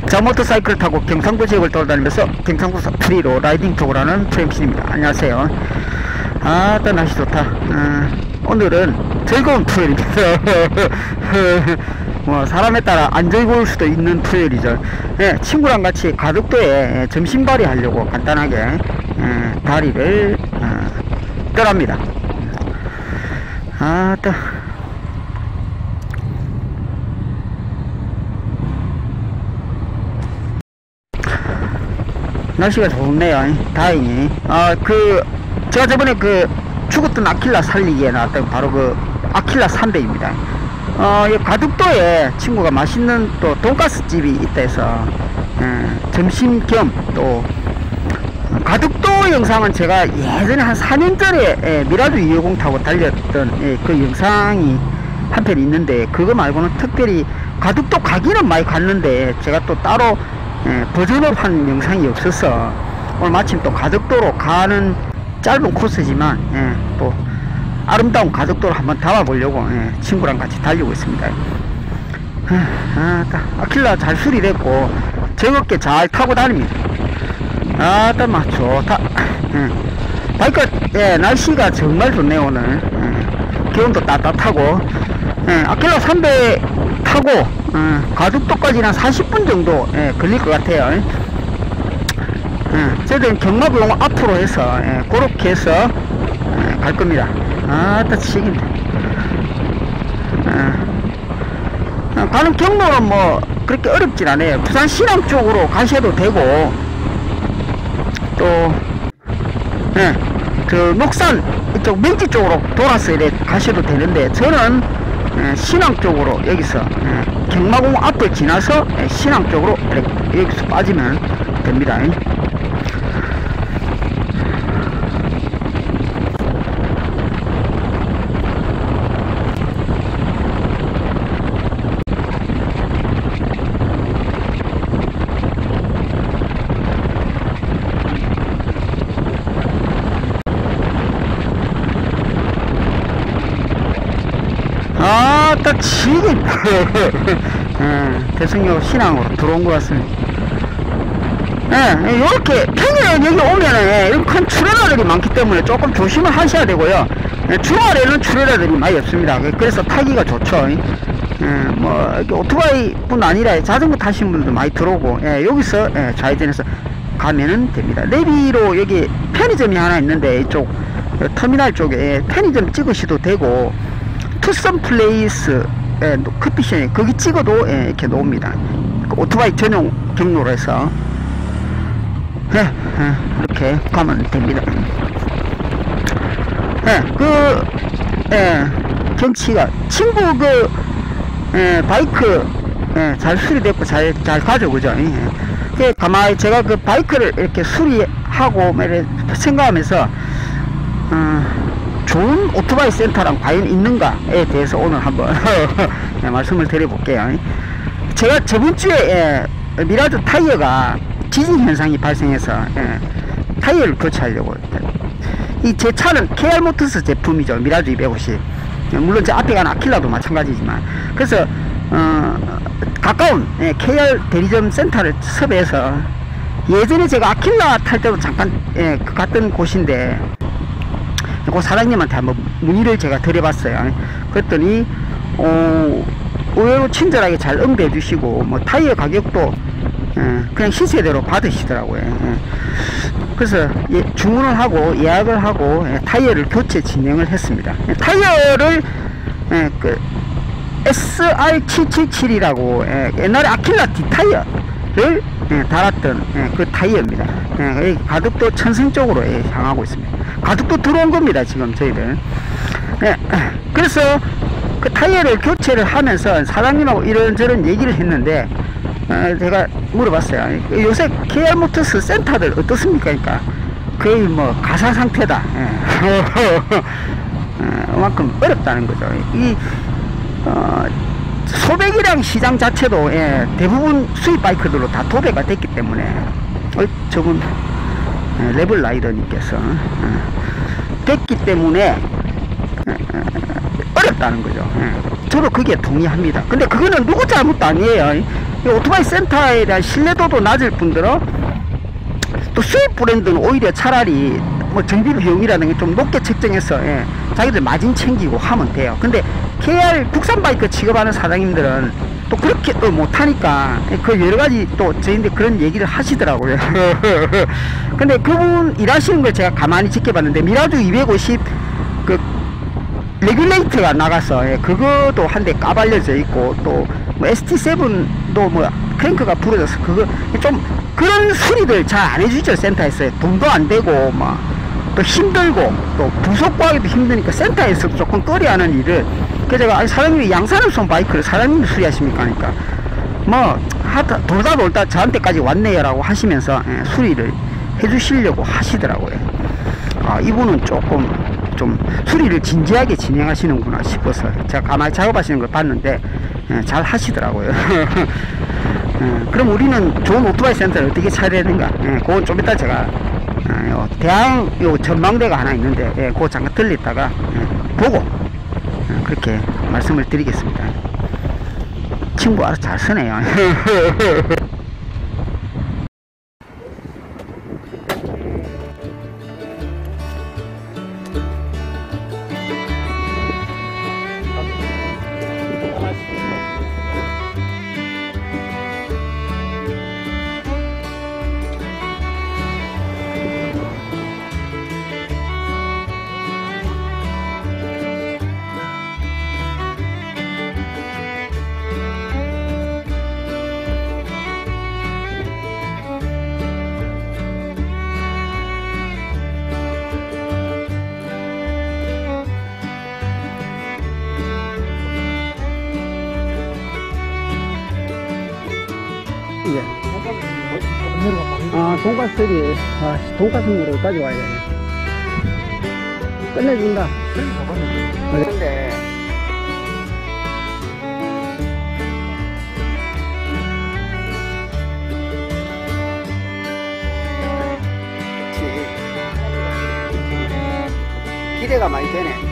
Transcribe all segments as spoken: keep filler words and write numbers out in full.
자, 모터사이클 타고 경상도 지역을 돌아다니면서 경상도 프리로 라이딩 톡을 하는 프레임신입니다. 안녕하세요. 아, 또 날씨 좋다. 어, 오늘은 즐거운 토요일입니다. 뭐 사람에 따라 안 즐거울 수도 있는 토요일이죠. 예, 친구랑 같이 가덕도에 점심발이 하려고 간단하게 예, 다리를 어, 떠납니다. 아, 또 날씨가 좋네요. 다행히. 아, 그 제가 저번에 그 죽었던 아킬라 살리기에 나왔던 바로 그 아킬라 삼백입니다. 어, 이 가덕도에 친구가 맛있는 또 돈가스 집이 있다 해서 예, 점심 겸 또 가덕도 영상은 제가 예전에 한 사 년 전에 예, 미라도 이백오십 타고 달렸던 예, 그 영상이 한 편 있는데, 그거 말고는 특별히 가덕도 가기는 많이 갔는데 제가 또 따로 예, 버전업 한 영상이 없어서 오늘 마침 또 가덕도로 가는 짧은 코스지만 예, 또 아름다운 가덕도를 한번 담아보려고 예, 친구랑 같이 달리고 있습니다. 아, 아킬라 잘 수리됐고 즐겁게 잘 타고 다닙니다. 아따 마 좋다. 예, 바이크 예, 날씨가 정말 좋네요. 오늘 예, 기온도 따뜻하고 예, 아킬라 삼백 타고 예, 가덕도까지는 한 사십 분 정도 예, 걸릴 것 같아요. 예, 저희들은 경마부용 앞으로 해서 예, 그렇게 해서 예, 갈 겁니다. 아따 치긴데 예, 가는 경로는 뭐 그렇게 어렵진 않아요. 부산 신암 쪽으로 가셔도 되고, 또 예, 그 녹산 이쪽 명지 쪽으로 돌아서 이래 가셔도 되는데, 저는 예, 신항 쪽으로 여기서 예, 경마공 앞을 지나서 예, 신항 쪽으로 이렇게 여기서 빠지면 됩니다. 아, 딱 지금 대승역 신항으로 들어온 것 같습니다. 예, 이렇게 평일에 여기 오면은 예, 이런 큰 출연자들이 많기 때문에 조금 조심을 하셔야 되고요. 예, 주말에는 출연자들이 많이 없습니다. 그래서 타기가 좋죠. 예, 뭐 이렇게 오토바이뿐 아니라 자전거 타시는 분들도 많이 들어오고, 예, 여기서 예, 좌회전해서 가면은 됩니다. 내비로 여기 편의점이 하나 있는데, 이쪽 터미널 쪽에 예, 편의점 찍으셔도 되고, 투썸 플레이스 예, 커피숍 거기 찍어도 예, 이렇게 놓습니다. 그 오토바이 전용 경로로 해서 예, 예, 이렇게 가면 됩니다. 예, 그 예, 경치가 친구 그 예, 바이크 예, 잘 수리됐고 잘, 잘 가죠, 그죠? 예. 그 가만히 제가 그 바이크를 이렇게 수리하고 생각하면서 어, 좋은 오토바이 센터랑 과연 있는가에 대해서 오늘 한번 네, 말씀을 드려볼게요. 제가 저번주에 예, 미라드 타이어가 지진 현상이 발생해서 예, 타이어를 교체하려고, 이 제 차는 케이알 모터스 제품이죠. 미라드 이백오십. 물론 제 앞에 가는 아킬라도 마찬가지지만, 그래서 어, 가까운 예, 케이알 대리점 센터를 섭외해서, 예전에 제가 아킬라 탈 때도 잠깐 예, 갔던 곳인데 그 사장님한테 한번 문의를 제가 드려봤어요. 그랬더니 어, 의외로 친절하게 잘 응대해 주시고, 뭐 타이어 가격도 예, 그냥 시세대로 받으시더라고요. 예. 그래서 예, 주문을 하고 예약을 하고 예, 타이어를 교체 진행을 했습니다. 예, 타이어를 예, 그 에스알 칠칠칠이라고 예, 옛날에 아킬라 D타이어를 예, 달았던 예, 그 타이어입니다. 예, 가덕도 천성 쪽으로 예, 향하고 있습니다. 가덕도 들어온 겁니다, 지금 저희들. 예, 그래서 그 타이어를 교체를 하면서 사장님하고 이런저런 얘기를 했는데, 어, 제가 물어봤어요. 요새 케이알 모터스 센터들 어떻습니까? 그러니까 거의 뭐 가사 상태다. 예. 어, 그만큼 어렵다는 거죠. 이 어, 소배기량 시장 자체도 예, 대부분 수입 바이크들로 다 도배가 됐기 때문에, 어, 저분 예, 레벨 라이더님께서 예, 됐기 때문에 예, 어렵다는 거죠. 예. 저도 그게 동의합니다. 근데 그거는 누구 잘못도 아니에요. 이 오토바이 센터에 대한 신뢰도도 낮을 뿐더러 또 수입 브랜드는 오히려 차라리 뭐 정비 비용이라든가 좀 높게 책정해서 예, 자기들 마진 챙기고 하면 돼요. 근데 케이알 국산 바이크 취급하는 사장님들은 또 그렇게 또 못하니까 그 여러가지 또 저희한테 그런 얘기를 하시더라고요. 근데 그분 일하시는 걸 제가 가만히 지켜봤는데 미라주 이백오십 그 레귤레이터가 나가서 예, 그것도 한 대 까발려져 있고 또 뭐 에스티 세븐도 뭐 크랭크가 부러져서 그거 좀 그런 수리들 잘 안 해주죠. 센터에서 돈도 안 되고 막 또 힘들고 또 부속 구하기도 힘드니까 센터에서 조금 꺼려하는 일을 그래서 제가 아니 사장님이 양산을 쏜 바이크를 사장님이 수리하십니까 하니까 뭐 하다 돌다 돌다 저한테까지 왔네요 라고 하시면서 예, 수리를 해주시려고 하시더라고요. 아 이분은 조금 좀 수리를 진지하게 진행하시는구나 싶어서 제가 가만히 작업하시는 걸 봤는데 예, 잘 하시더라고요. 예, 그럼 우리는 좋은 오토바이 센터를 어떻게 찾아야 되는가? 예, 그건 좀 이따 제가 예, 요 대항 요 전망대가 하나 있는데 예, 그거 잠깐 들렸다가 예, 보고 예, 그렇게 말씀을 드리겠습니다. 친구 알아서 잘 쓰네요. 예. 아, 돈가스기. 아, 돈가스으로 가져와야 되네. 끝내준다. 근데. 기대가 많이 되네.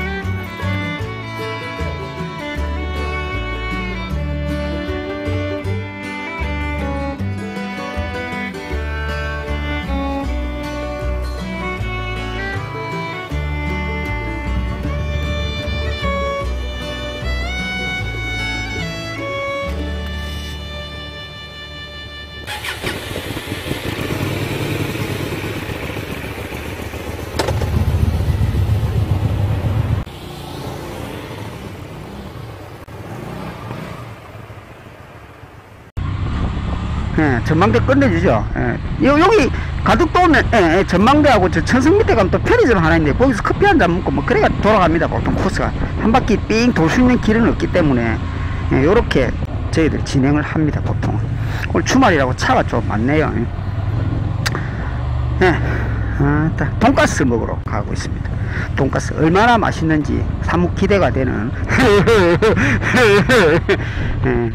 예, 전망대 끝내주죠. 예. 요, 여기 가덕도는 예, 예, 전망대하고 저 천성 밑에 가면 또 편의점 하나 있는데 거기서 커피 한잔 먹고 뭐 그래가 돌아갑니다. 보통 코스가 한 바퀴 삥 돌 수 있는 길은 없기 때문에 예, 요렇게 저희들 진행을 합니다. 보통 오늘 주말이라고 차가 좀 많네요. 예. 아, 돈가스 먹으러 가고 있습니다. 돈가스 얼마나 맛있는지 사뭇 기대가 되는 예.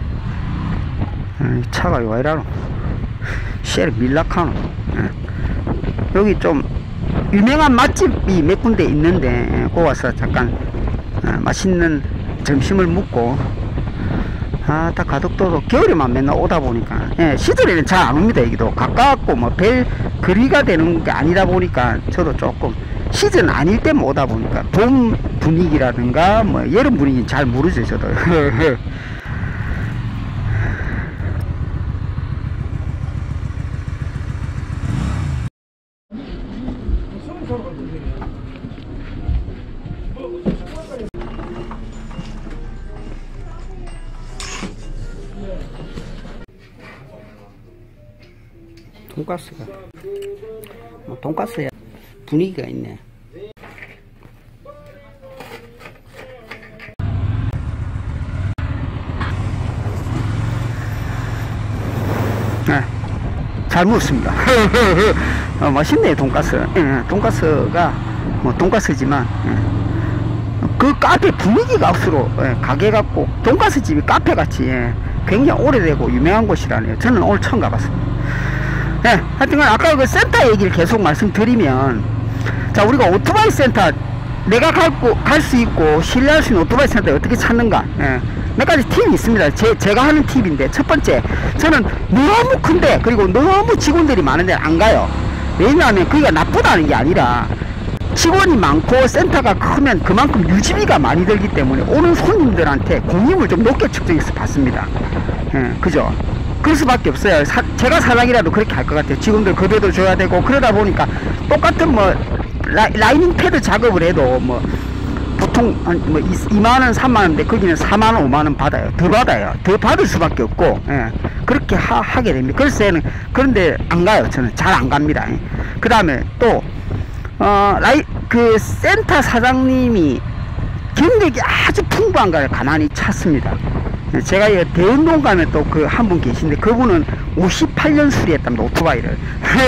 차가 왜 이러노? 쉘 밀락하노? 예. 여기 좀 유명한 맛집이 몇 군데 있는데 예, 거기 와서 잠깐 예, 맛있는 점심을 먹고 아, 딱 가덕도도 겨울에만 맨날 오다 보니까 예, 시절에는 잘 안 옵니다. 여기도 가깝고 뭐 별 거리가 되는 게 아니다 보니까 저도 조금 시즌 아닐 때만 오다 보니까 봄 분위기라든가 뭐 여름 분위기는 잘 모르죠. 저도 돈가스가 뭐 돈가스야 분위기가 있네. 네, 잘 먹었습니다. 어, 맛있네 돈가스. 예, 돈가스가 뭐 돈가스지만 예. 그 카페 분위기가 억수로 예, 가게 같고 돈가스 집이 카페 같이 예, 굉장히 오래되고 유명한 곳이라네요. 저는 오늘 처음 가봤습니다. 네, 하여튼간 아까 그 센터 얘기를 계속 말씀드리면 자 우리가 오토바이 센터 내가 갈 수 있고 신뢰할 수 있는 오토바이 센터 어떻게 찾는가 예, 몇 가지 팁이 있습니다. 제, 제가 하는 팁인데, 첫 번째, 저는 너무 큰데, 그리고 너무 직원들이 많은데 안 가요. 왜냐하면 그게 나쁘다는 게 아니라, 직원이 많고 센터가 크면 그만큼 유지비가 많이 들기 때문에 오는 손님들한테 공임을 좀 높게 측정해서 받습니다. 예, 그죠? 그럴 수밖에 없어요. 사, 제가 사장이라도 그렇게 할 것 같아요. 직원들 급여도 줘야 되고, 그러다 보니까 똑같은 뭐 라, 라이닝 패드 작업을 해도 뭐 보통 한 뭐 이만원 삼만원 인데 거기는 사만원 오만원 받아요. 더 받아요. 더 받을 수밖에 없고, 예, 그렇게 하, 하게 됩니다. 글쎄는 그런데 안 가요. 저는 잘 안 갑니다. 그 다음에 또 어, 라이, 그, 센터 사장님이 경력이 아주 풍부한가를 가만히 찾습니다. 제가 이 대운동 가면 또 그 한 분 계신데, 그분은 오십팔 년 수리했답니다, 오토바이를.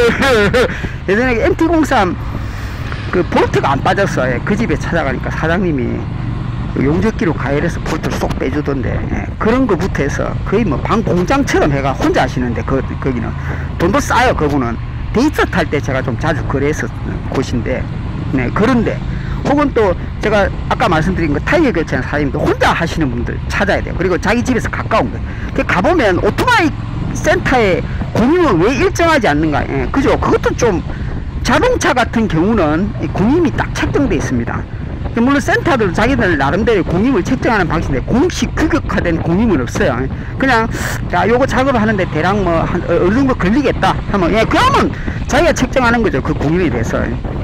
예전에 엠티 공삼 그 볼트가 안 빠졌어요. 그 집에 찾아가니까 사장님이 용접기로 가열해서 볼트를 쏙 빼주던데, 예, 그런 거부터 해서 거의 뭐 방 공장처럼 해가 혼자 하시는데, 그, 거기는. 돈도 싸요, 그분은. 데이터 탈 때 제가 좀 자주 거래했었 곳인데, 네, 그런데 혹은 또 제가 아까 말씀드린 거 타이어 교체하는 사장님도 혼자 하시는 분들 찾아야 돼요. 그리고 자기 집에서 가까운 거. 그 가보면 오토바이 센터에 공임을 왜 일정하지 않는가? 예, 그죠? 그것도 좀, 자동차 같은 경우는 공임이 딱 책정되어 있습니다. 물론 센터들 자기들 나름대로 공임을 책정하는 방식인데, 공식 규격화된 공임은 없어요. 그냥 자 요거 작업을 하는데 대략 뭐 한 어느 정도 걸리겠다 하면, 예, 그러면 자기가 책정하는 거죠. 그 공임에 대해서.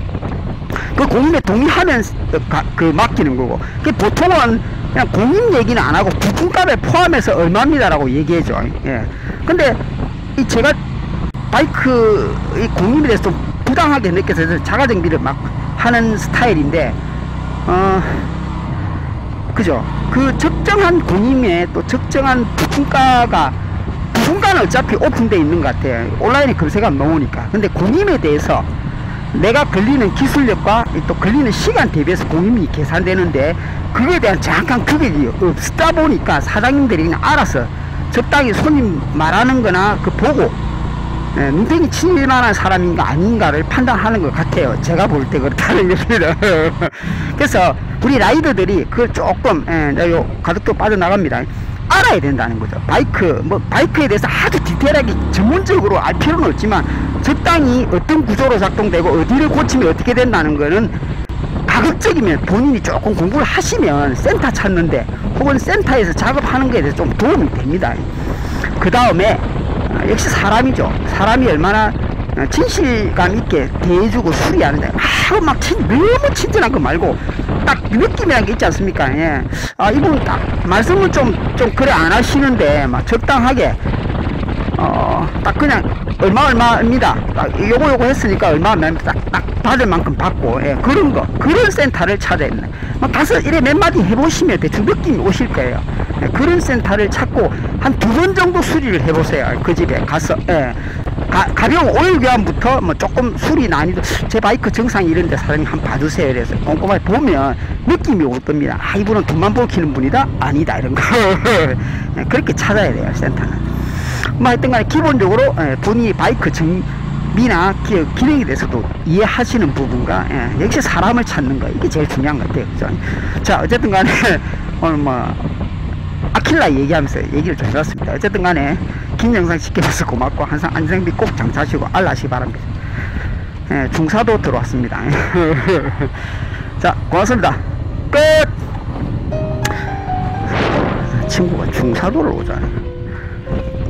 그 공임에 동의하면 가, 그 맡기는 거고, 그 보통은 그냥 공임 얘기는 안 하고 부품값에 포함해서 얼마입니다라고 얘기해줘. 예. 근데 이 제가 바이크 이 공임에 대해서 좀 부당하게 느껴서 자가 정비를 막 하는 스타일인데, 어, 그죠? 그 적정한 공임에 또 적정한 부품가가, 부품가는 어차피 오픈되어 있는 것 같아요. 온라인에 검색하면 나오니까. 근데 공임에 대해서 내가 걸리는 기술력과 또 걸리는 시간 대비해서 공임이 계산되는데, 그거에 대한 정확한 규격이 없다 보니까 사장님들이 그냥 알아서 적당히 손님 말하는 거나 그 보고, 예, 눈탱이 칠만한 사람인가 아닌가를 판단하는 것 같아요. 제가 볼 때 그렇다는 겁니다. 그래서 우리 라이더들이 그걸 조금, 예, 요 가득도 빠져나갑니다. 알아야 된다는 거죠. 바이크, 뭐 바이크에 대해서 아주 디테일하게 전문적으로 알 필요는 없지만, 적당히 어떤 구조로 작동되고 어디를 고치면 어떻게 된다는 거는 가급적이면 본인이 조금 공부를 하시면 센터 찾는데 혹은 센터에서 작업하는 것에 대해서 좀 도움이 됩니다. 그 다음에 역시 사람이죠. 사람이 얼마나 진실감 있게 대해주고 수리하는데, 아, 막 친, 너무 친절한 거 말고 딱 느낌이라는 게 있지 않습니까? 예. 아, 이분 딱 말씀을 좀, 좀 그래 안 하시는데 막 적당하게, 어, 딱 그냥 얼마 얼마입니다. 딱 요거 요거 했으니까 얼마 얼마입니다. 딱, 딱 받을 만큼 받고, 예, 그런 거, 그런 센터를 찾아야 된다. 막 가서 이래 몇 마디 해보시면 대충 느낌이 오실 거예요. 예, 그런 센터를 찾고 한 두 번 정도 수리를 해보세요. 그 집에 가서, 예. 가, 가벼운 오일 교환부터 뭐 조금 수리 난이도, 제 바이크 정상 이런데 사장님 한번 봐주세요. 그래서 꼼꼼하게 보면 느낌이 올 겁니다. 아, 이분은 돈만 벌키는 분이다? 아니다. 이런 거. 예, 그렇게 찾아야 돼요, 센터는. 뭐 하여튼 간에 기본적으로, 예, 본인이 바이크 정비나 기, 기능에 대해서도 이해하시는 부분과, 예, 역시 사람을 찾는 거, 이게 제일 중요한 것 같아요. 그죠? 자, 어쨌든 간에 오늘 뭐 아킬라 얘기하면서 얘기를 좀 해봤습니다. 어쨌든 간에 긴 영상 시켜줘서 고맙고, 항상 안전비 꼭 장착하시고 알라시 바랍니다. 예, 중사도 들어왔습니다. 자, 고맙습니다. 끝! 친구가 중사도를 오잖아요.